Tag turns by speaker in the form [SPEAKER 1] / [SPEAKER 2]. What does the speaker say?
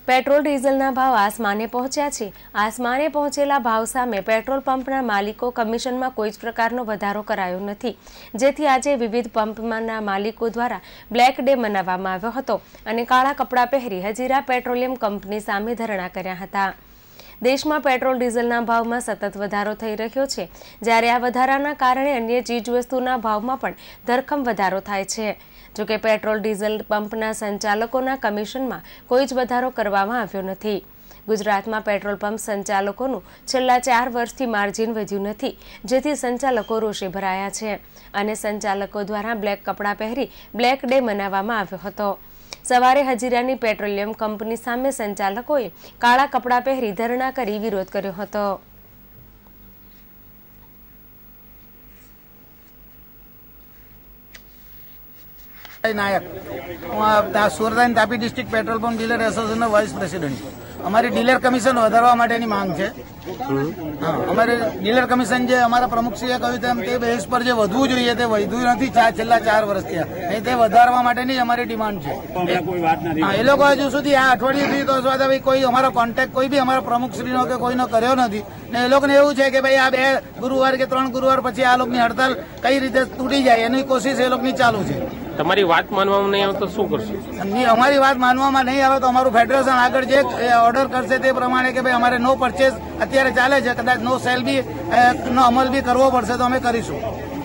[SPEAKER 1] Petrol ડીઝલના ભાવ આસમાને પહોંચ્યા છે। આસમાને પહોંચેલા ભાવ સામે પેટ્રોલ પંપના માલિકો કમિશનમાં કોઈ જ પ્રકારનો વધારો કરાયો નથી, જેથી આજે વિવિધ પંપના માલિકો દ્વારા બ્લેક ડે મનાવવામાં આવ્યો હતો અને કાળા કપડાં પહેરી હજીરા પેટ્રોલિયમ કંપની સામે ધરણા કર્યા હતા। દેશમાં પેટ્રોલ ડીઝલના ભાવમાં સતત વધારો થઈ રહ્યો છે, જ્યારે આ વધારાના કારણે અન્ય ચીજવસ્તુના ભાવમાં પણ ધરખમ વધારો થાય છે। જોકે પેટ્રોલ ડીઝલ પંપના સંચાલકોના કમિશનમાં કોઈ જ વધારો કરવામાં આવ્યો નથી। ગુજરાતમાં પેટ્રોલ પંપ સંચાલકોનું છેલ્લા 4 વર્ષથી માર્જિન વધ્યું નથી, જેથી સંચાલકો રોષે ભરાયા છે અને સંચાલકો દ્વારા બ્લેક કપડાં પહેરી બ્લેક ડે મનાવવામાં આવ્યો હતો। સવારે હજીરાની પેટ્રોલિયમ કંપની સામે સંચાલકોએ કાળા કપડાં પહેરી ધરણા કરી વિરોધ કર્યો હતો।
[SPEAKER 2] Nayak Surat Tapi district petrol pump dealer association vice president अमारी डीलर कमीशन વધારવા માટેની માંગ છે। અમારે ડીલર કમિશન જે અમારા પ્રમુખશ્રીએ કહ્યું તેમ તે બેઝ પર જે વધવું જોઈએ તે વધ્યું નથી છેલ્લા 4 વર્ષથી, નહીં તે વધારવા માટેની અમારી ડિમાન્ડ છે। એ લોકો હજુ સુધી આ અઠવાડિયેથી તો ભાઈ કોઈ અમારો કોન્ટેક્ટ કોઈ બી અમારા પ્રમુખશ્રીનો કે કોઈનો કર્યો નથી ને એ લોકોને એવું છે કે ભાઈ આ 2 ગુરુવાર કે 3 ગુરુવાર પછી આ લોકોની હડતાલ કઈ રીતે તૂટી જાય એની કોશિશ એ લોકોની ચાલુ છે।
[SPEAKER 3] તમારી વાત માનવામાં નહીં આવે તો શું કરશો?
[SPEAKER 2] અમારી વાત માનવામાં નહીં આવે તો અમારું ફેડરેશન આગળ જે ઓર્ડર કરશે તે પ્રમાણે કે ભાઈ અમારે નો પરચેસ અત્યારે ચાલે છે, કદાચ નો સેલ બી નો અમલ બી કરવો પડશે તો અમે કરીશું।